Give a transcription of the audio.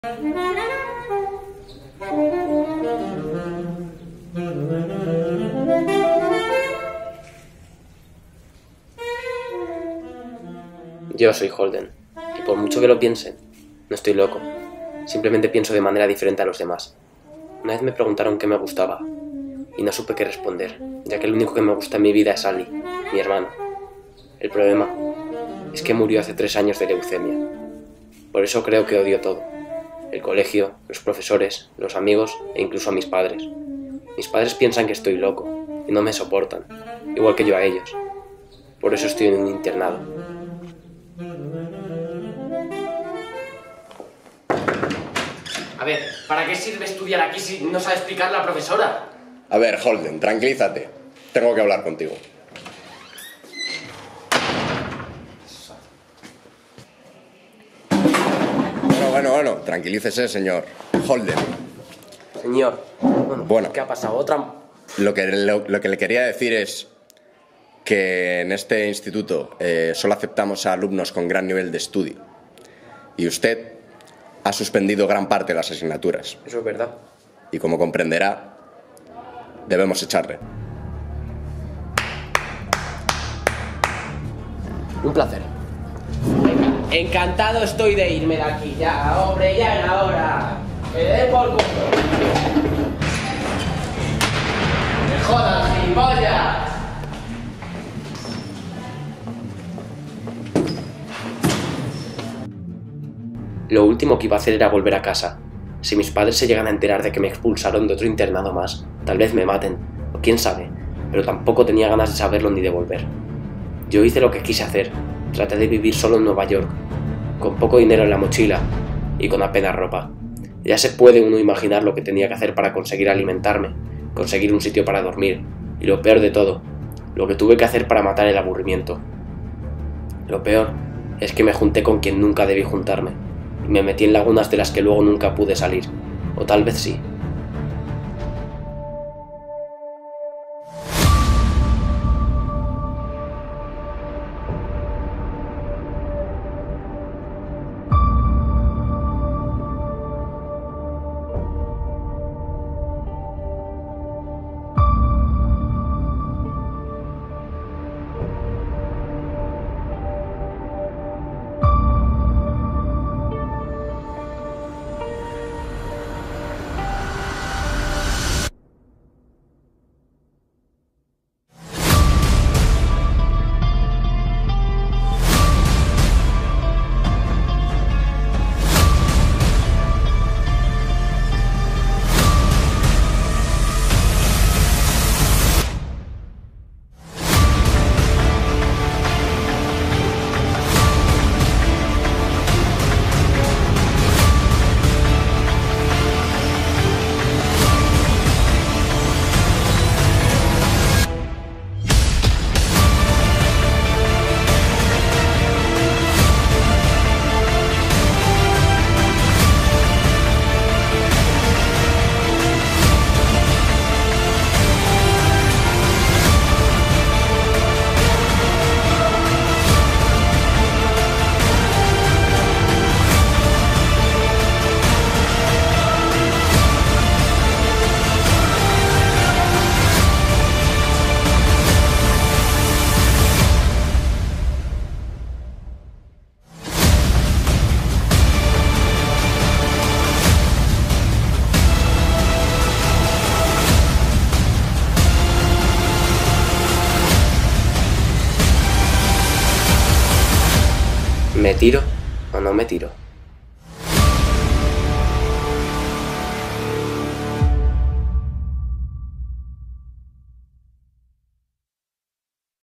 Yo soy Holden, y por mucho que lo piensen, no estoy loco. Simplemente pienso de manera diferente a los demás. Una vez me preguntaron qué me gustaba, y no supe qué responder, ya que lo único que me gusta en mi vida es Ali, mi hermano. El problema es que murió hace 3 años de leucemia. Por eso creo que odio todo. El colegio, los profesores, los amigos e incluso a mis padres. Mis padres piensan que estoy loco y no me soportan, igual que yo a ellos. Por eso estoy en un internado. A ver, ¿para qué sirve estudiar aquí si no sabe explicar la profesora? A ver, Holden, tranquilízate. Tengo que hablar contigo. Bueno, tranquilícese, señor. Holden. Señor, Bueno. ¿qué ha pasado? ¿Otra? Lo que le quería decir es que en este instituto solo aceptamos a alumnos con gran nivel de estudio. Y usted ha suspendido gran parte de las asignaturas. Eso es verdad. Y como comprenderá, debemos echarle. Un placer. Venga, encantado estoy de irme de aquí. Ya, hombre, ya era hora. ¡Que le dé por culo! ¡Me jodas, gilipollas! Lo último que iba a hacer era volver a casa. Si mis padres se llegan a enterar de que me expulsaron de otro internado más, tal vez me maten, o quién sabe, pero tampoco tenía ganas de saberlo ni de volver. Yo hice lo que quise hacer, traté de vivir solo en Nueva York, con poco dinero en la mochila y con apenas ropa. Ya se puede uno imaginar lo que tenía que hacer para conseguir alimentarme, conseguir un sitio para dormir, y lo peor de todo, lo que tuve que hacer para matar el aburrimiento. Lo peor es que me junté con quien nunca debí juntarme, y me metí en lagunas de las que luego nunca pude salir, o tal vez sí. ¿Me tiro o no me tiro?